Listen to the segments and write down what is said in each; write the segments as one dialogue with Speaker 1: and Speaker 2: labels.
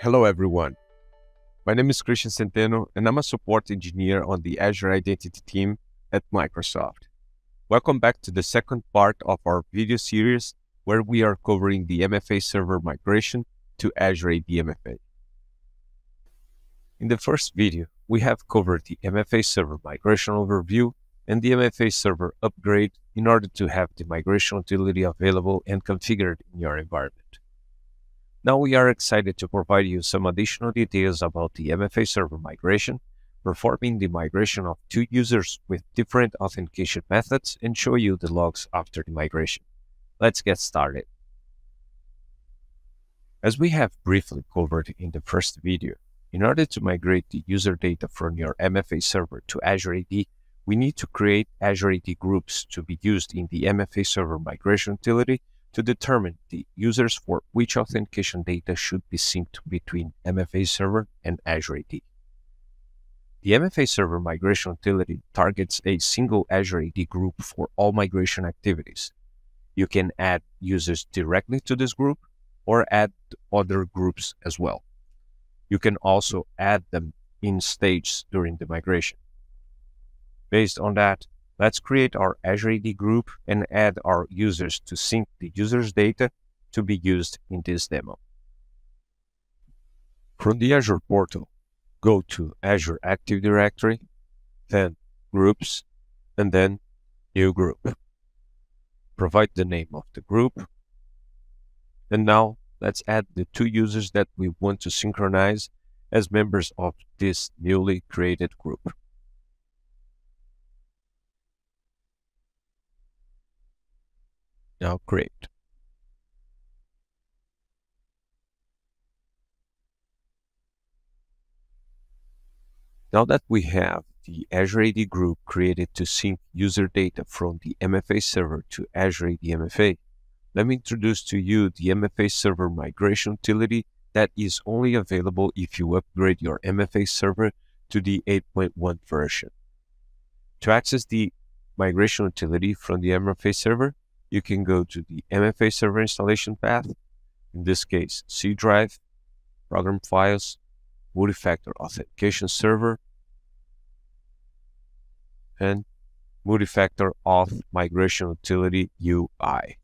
Speaker 1: Hello everyone, my name is Christian Centeno and I'm a support engineer on the Azure Identity team at Microsoft. Welcome back to the second part of our video series where we are covering the MFA server migration to Azure AD MFA. In the first video, we have covered the MFA server migration overview and the MFA server upgrade in order to have the migration utility available and configured in your environment. Now we are excited to provide you some additional details about the MFA server migration, performing the migration of two users with different authentication methods, and show you the logs after the migration. Let's get started. As we have briefly covered in the first video, in order to migrate the user data from your MFA server to Azure AD, we need to create Azure AD groups to be used in the MFA server migration utility to determine the users for which authentication data should be synced between MFA server and Azure AD. The MFA server migration utility targets a single Azure AD group for all migration activities. You can add users directly to this group or add other groups as well. You can also add them in stages during the migration. Based on that, let's create our Azure AD group and add our users to sync the users' data to be used in this demo. From the Azure portal, go to Azure Active Directory, then Groups, and then New Group. Provide the name of the group. And now let's add the two users that we want to synchronize as members of this newly created group. Now create. Now that we have the Azure AD group created to sync user data from the MFA server to Azure AD MFA, let me introduce to you the MFA server migration utility that is only available if you upgrade your MFA server to the 8.1 version. To access the migration utility from the MFA server, you can go to the MFA server installation path, in this case, C drive, program files, multi-factor authentication server, and multi-factor auth migration utility UI.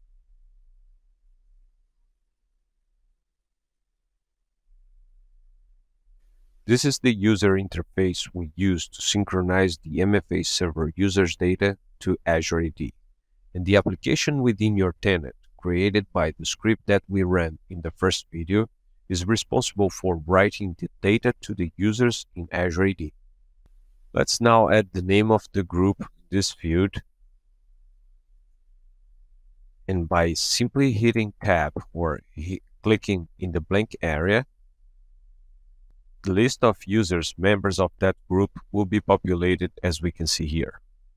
Speaker 1: This is the user interface we use to synchronize the MFA server users' data to Azure AD. And the application within your tenant, created by the script that we ran in the first video, is responsible for writing the data to the users in Azure AD. Let's now add the name of the group in this field. And by simply hitting Tab or clicking in the blank area, the list of users members of that group will be populated as we can see here.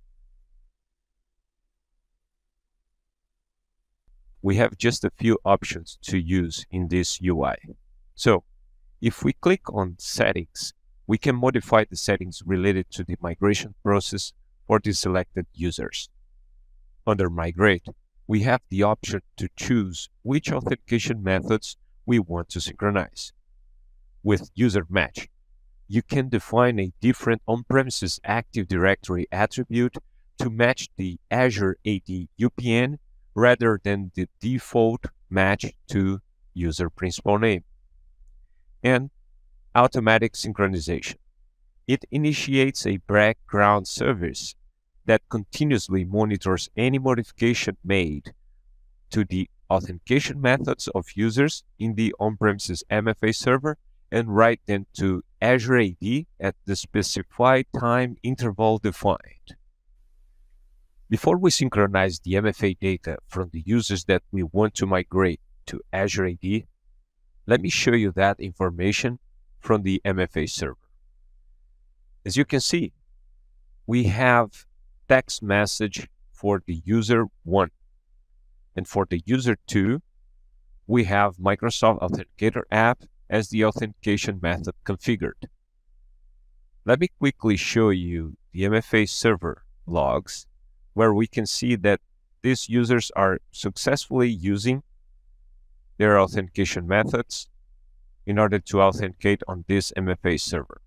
Speaker 1: We have just a few options to use in this UI. So, if we click on Settings, we can modify the settings related to the migration process for the selected users. Under Migrate, we have the option to choose which authentication methods we want to synchronize. With User Match, you can define a different on-premises Active Directory attribute to match the Azure AD UPN rather than the default match to user principal name. And automatic synchronization. It initiates a background service that continuously monitors any modification made to the authentication methods of users in the on-premises MFA server and write them to Azure AD at the specified time interval defined. Before we synchronize the MFA data from the users that we want to migrate to Azure AD, let me show you that information from the MFA server. As you can see, we have text message for the user 1. And for the user 2, we have Microsoft Authenticator app as the authentication method configured. Let me quickly show you the MFA server logs, where we can see that these users are successfully using their authentication methods in order to authenticate on this MFA server.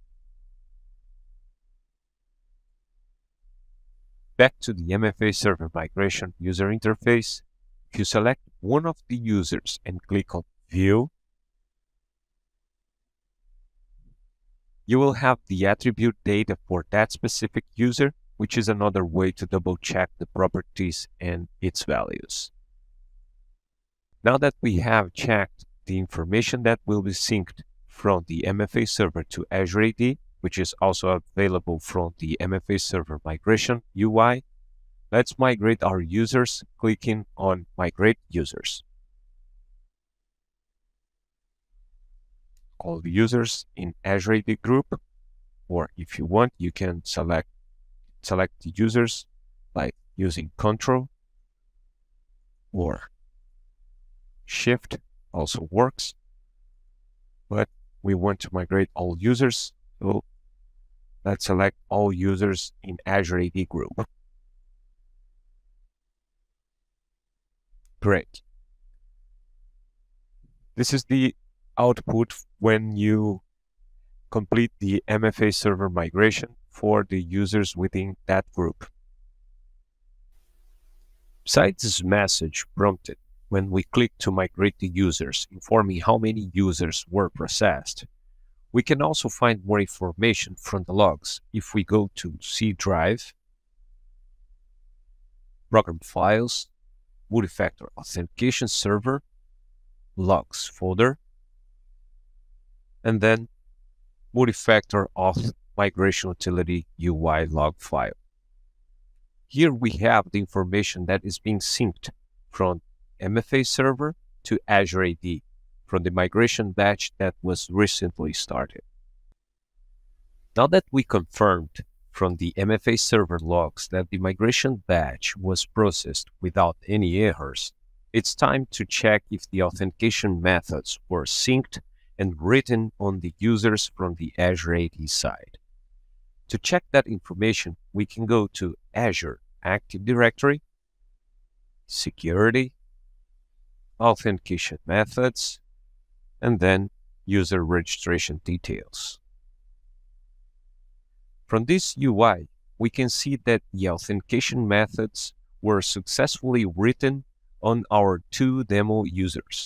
Speaker 1: Back to the MFA server migration user interface, if you select one of the users and click on View, you will have the attribute data for that specific user, which is another way to double-check the properties and its values. Now that we have checked the information that will be synced from the MFA server to Azure AD, which is also available from the MFA server migration UI, let's migrate our users, clicking on Migrate Users. All the users in Azure AD group, or if you want, you can select the users by using Ctrl or Shift, also works, but we want to migrate all users, so let's select all users in Azure AD group. Great. This is the output when you complete the MFA server migration for the users within that group. Besides this message prompted when we click to migrate the users, informing how many users were processed, we can also find more information from the logs if we go to C Drive, Program Files, Multi-Factor Authentication Server, Logs folder, and then Multi-Factor Auth Migration Utility UI log file. Here we have the information that is being synced from MFA server to Azure AD from the migration batch that was recently started. Now that we confirmed from the MFA server logs that the migration batch was processed without any errors, it's time to check if the authentication methods were synced and written on the users from the Azure AD side. To check that information, we can go to Azure Active Directory, Security, Authentication Methods, and then User Registration Details. From this UI, we can see that the authentication methods were successfully written on our 2 demo users.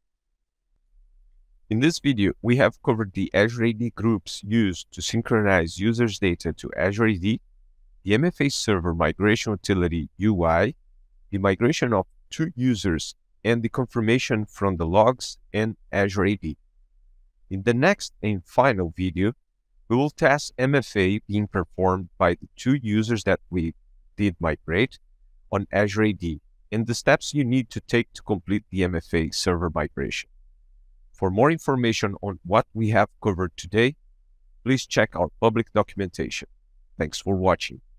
Speaker 1: In this video, we have covered the Azure AD groups used to synchronize users' data to Azure AD, the MFA server migration utility UI, the migration of 2 users, and the confirmation from the logs and Azure AD. In the next and final video, we will test MFA being performed by the 2 users that we did migrate on Azure AD and the steps you need to take to complete the MFA server migration. For more information on what we have covered today, please check our public documentation. Thanks for watching.